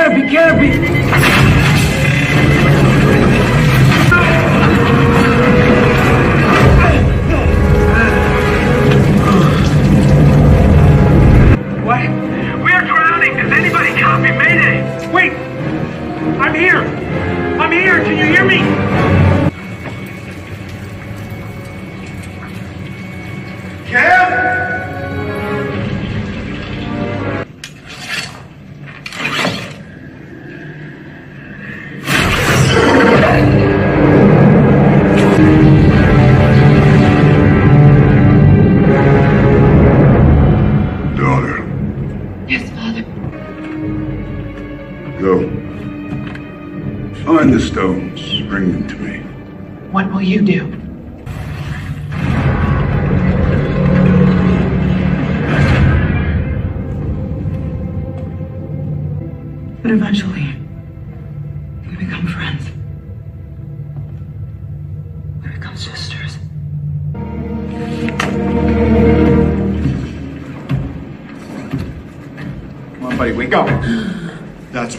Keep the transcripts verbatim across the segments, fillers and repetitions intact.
can't be, can't be. Wait! I'm here! I'm here! Can you hear me? Cam? Daughter. Yes, Father. Go. Find the stones. Bring them to me. What will you do? But eventually, we become friends. We become sisters. Come on, buddy, wake up. That's...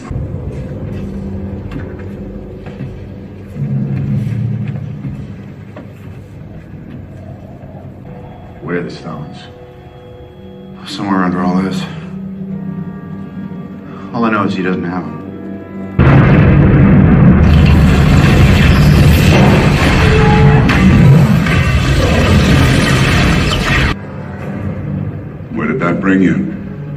Where are the stones? Somewhere under all this. All I know is he doesn't have them. Where did that bring you?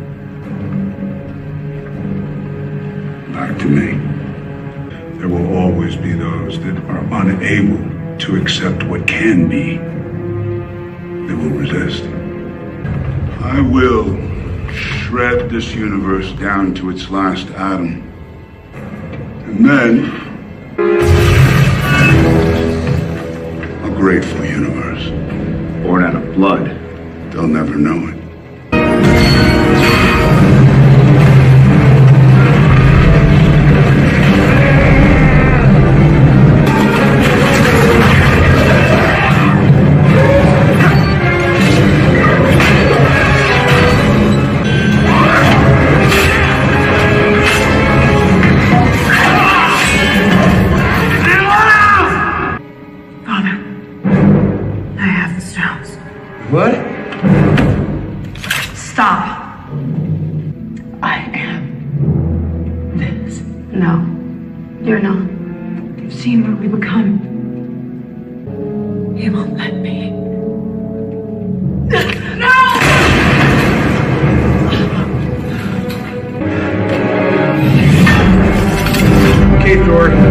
Back to me. There will always be those that are unable to accept what can be. They will resist. I will shred this universe down to its last atom. And then, a grateful universe. Born out of blood. They'll never know it. What? Stop. I am this. No, you're not. You've seen what we become. He won't let me. No! Okay, Jordan.